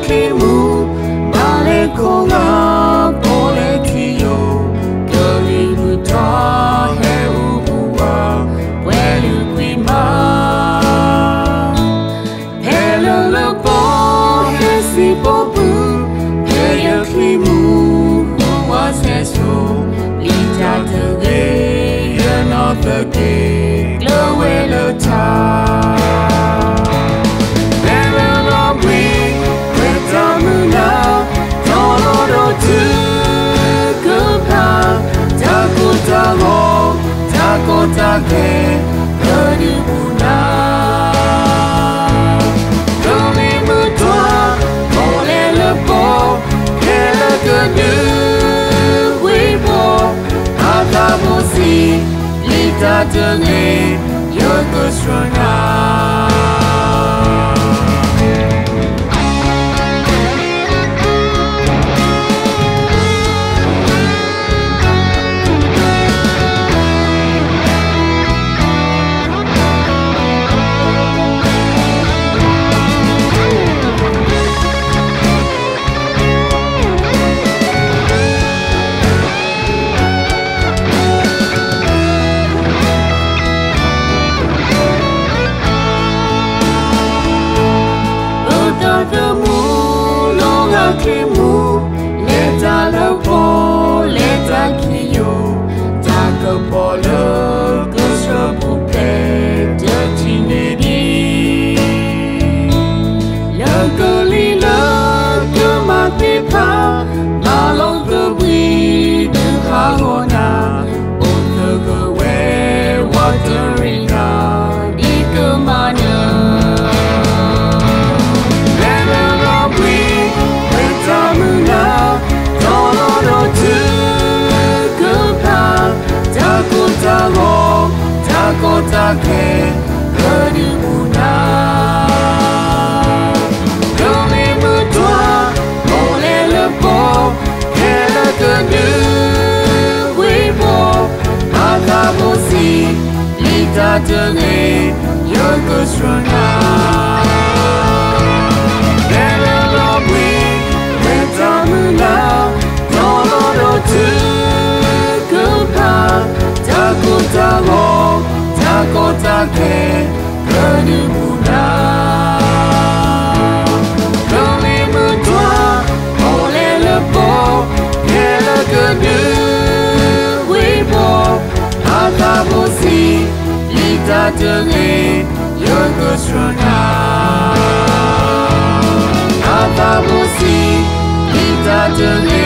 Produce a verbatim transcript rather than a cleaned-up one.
khi mu ba lê cô ngã bố lê khi yo cơ li mu ta he u u wa quê lu quy ma he lơ lơ bố he si bố bu he yo khi mu hu wa se so li ta tư ghê yo nó tư ghê lơ quê lơ ta ta kê cơ đi buna cơ mi mưa toa mồ lê lơ bố kê lơ cơ nữ quý bố ta ta bố si li ta tư nghê yo cơ sro na khi mu lê ta lơ bố lê ta khi yo ta cơ bố lơ cơ sơ bù kê tơ chi nê đi lơ cơ li lơ cơ ma tê pa ma long cơ bì đư khá hô na ô cơ cơ quê wa tơ ri na đi cơ ma nơ cô ta kê cơ đi buna cơ mi mưa toa mồ lê lơ bố kê lơ cơ nữ quý bố ta ta bố si li ta tư nghê yo cơ sro na kê lơ lơ quý kê ta mưa na tô lô đô tư cơ pa ta cô ta ngô cô ta kê cơ đi buna cơ mi mưa toa mồ lê lơ bố kê lơ cơ nữ quý bố ta ta bố si li ta tư nghê yo cơ sro na ta ta bố si li ta tư nghê